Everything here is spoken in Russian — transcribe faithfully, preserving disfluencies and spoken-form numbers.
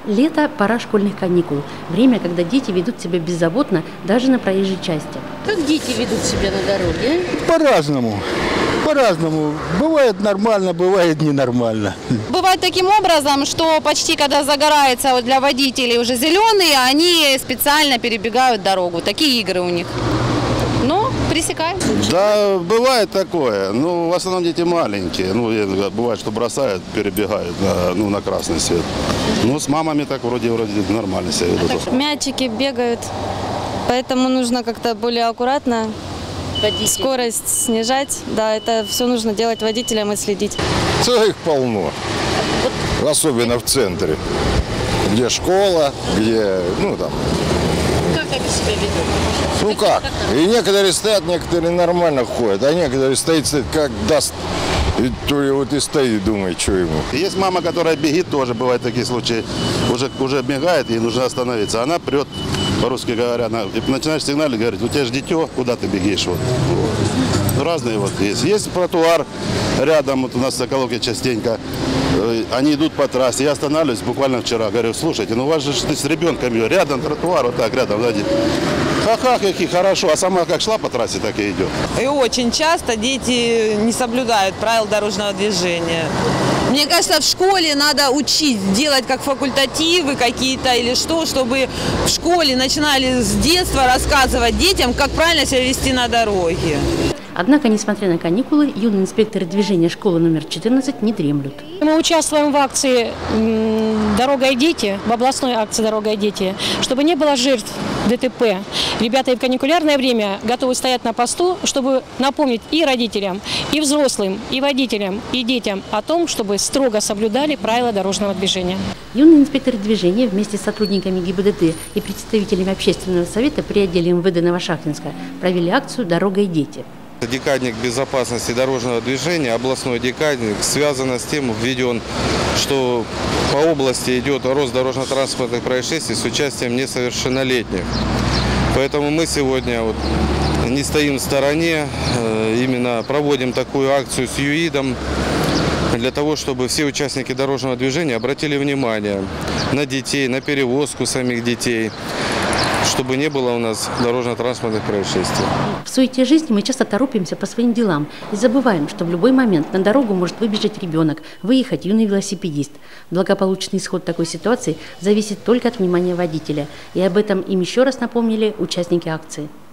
Лето – пора школьных каникул. Время, когда дети ведут себя беззаботно даже на проезжей части. Как дети ведут себя на дороге? По-разному. По-разному. Бывает нормально, бывает ненормально. Бывает таким образом, что почти когда загорается для водителей уже зеленые, они специально перебегают дорогу. Такие игры у них. Но пресекают. Да, бывает такое. Ну, в основном дети маленькие. Ну, бывает, что бросают, перебегают на, ну, на красный свет. Ну, с мамами так вроде, вроде нормально себя ведут. Мячики бегают, поэтому нужно как-то более аккуратно. Водитель. Скорость снижать. Да, это все нужно делать водителям и следить. Да, их полно. Особенно в центре. Где школа, где, ну там. Как они себя ведут? Ну как? И некоторые стоят, некоторые нормально ходят, а некоторые стоят, стоят как даст. И то ли вот и стоит, думает, что ему. Есть мама, которая бегит, тоже бывают такие случаи. Уже, уже бегает, ей нужно остановиться. Она прет, по-русски говоря, она, начинаешь сигналить, говорит, у тебя же дитё, куда ты бегишь? Вот. Вот. Разные вот есть. Есть тротуар рядом, вот у нас в Соколовке частенько. Они идут по трассе. Я останавливаюсь буквально вчера. Говорю, слушайте, ну у вас же ты с ребенком рядом тротуар, вот так рядом, сзади. Ха-ха, какие хорошо. А сама как шла по трассе, так и идет. И очень часто дети не соблюдают правил дорожного движения. Мне кажется, в школе надо учить, делать как факультативы какие-то или что, чтобы в школе начинали с детства рассказывать детям, как правильно себя вести на дороге. Однако, несмотря на каникулы, юные инспекторы движения школы номер четырнадцать не дремлют. Мы участвуем в акции «Дорога и дети», в областной акции «Дорога и дети», чтобы не было жертв ДТП. Ребята и в каникулярное время готовы стоять на посту, чтобы напомнить и родителям, и взрослым, и водителям, и детям о том, чтобы строго соблюдали правила дорожного движения. Юные инспекторы движения вместе с сотрудниками ГИБДД и представителями общественного совета при отделе МВД Новошахтинска провели акцию «Дорога и дети». Декадник безопасности дорожного движения, областной декадник, связано с тем, введен, что по области идет рост дорожно-транспортных происшествий с участием несовершеннолетних. Поэтому мы сегодня вот не стоим в стороне, именно проводим такую акцию с ЮИДом, для того, чтобы все участники дорожного движения обратили внимание на детей, на перевозку самих детей, чтобы не было у нас дорожно-транспортных происшествий. В суете жизни мы часто торопимся по своим делам и забываем, что в любой момент на дорогу может выбежать ребенок, выехать юный велосипедист. Благополучный исход такой ситуации зависит только от внимания водителя. И об этом им еще раз напомнили участники акции.